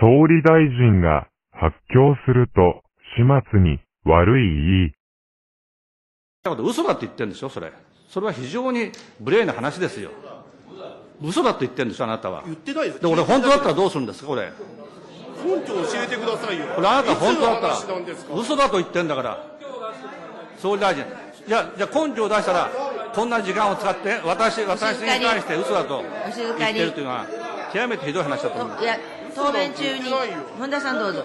総理大臣が発狂すると始末に悪い意。 嘘だって言ってるんでしょ、それ。それは非常に無礼な話ですよ。嘘だと言ってるんでしょ、あなたは。 言ってないです。 で、俺本当だったらどうするんですか、これ。 根拠を教えてくださいよ。 これあなた本当だったらいつの話なんですか。 嘘だと言ってるんだから。総理大臣。じゃあ根拠を出したら、こんな時間を使って、私に対して嘘だと言ってるというのは、極めてひどい話だと思います。 いや、答弁中に、本田さんどうぞ。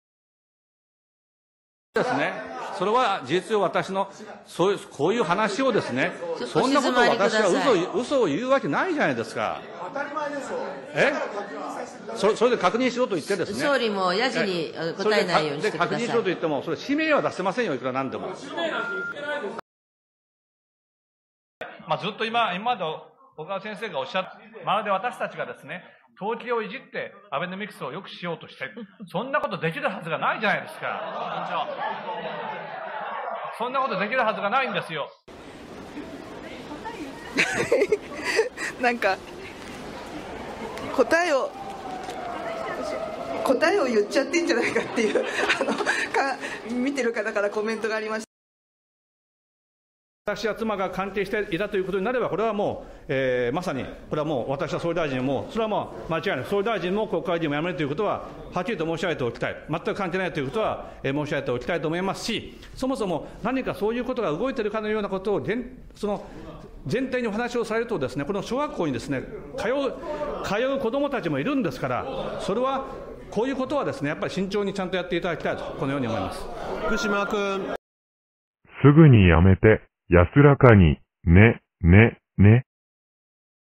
ですね。それは事実上私の、こういう話をですね、そんなことを私は嘘を言うわけないじゃないですか。当たり前でしょ。それで確認しろと言ってですね。 総理もやじに答えないようにしてください。 確認しろと言っても、それ氏名は出せませんよ、いくらなんでも。 ずっと今まで小川先生がおっしゃって、まるで私たちがですね、統計をいじってアベノミクスを良くしようとして、そんなことできるはずがないじゃないですか。そんなことできるはずがないんですよ。 なんか答えを言っちゃってんじゃないかっていう見てる方からコメントがありました。 私や妻が関係していたということになれば、これはもう、まさに、これはもう私は総理大臣も、それはもう間違いない、総理大臣も国会議員も辞めるということは、はっきりと申し上げておきたい、全く関係ないということは、申し上げておきたいと思いますし、そもそも何かそういうことが動いているかのようなことを、その前提にお話をされるとですね、この小学校にですね、通う子どもたちもいるんですから、それは、こういうことはですね、やっぱり慎重にちゃんとやっていただきたいと、このように思います。 福島君。 すぐにやめて、安らかに、ね。